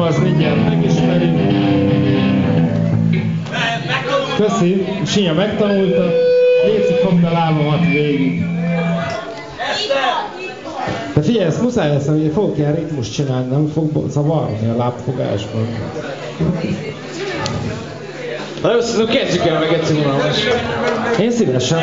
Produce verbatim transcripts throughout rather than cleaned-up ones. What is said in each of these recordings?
az mindjárt megismerjük. Köszi, Sinya megtanulta. Léci, fogd a lábamat végig. De figyelj, ezt muszáj lesz, hogy fogok ilyen ritmust csinálni, nem fog zavarni a lábfogásban. Na jó, szerintem kezdjük el meg egyszer unalmas. Én szívesen.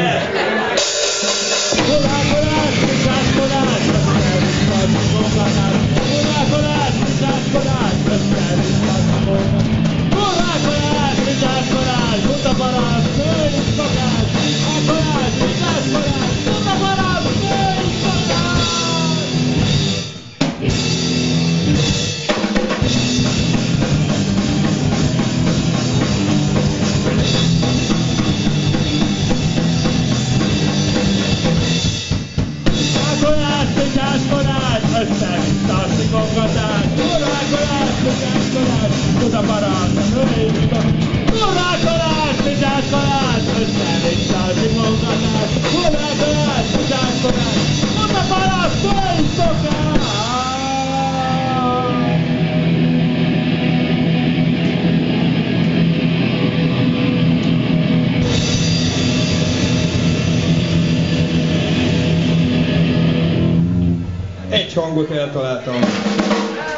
Egy hangot eltaláltam.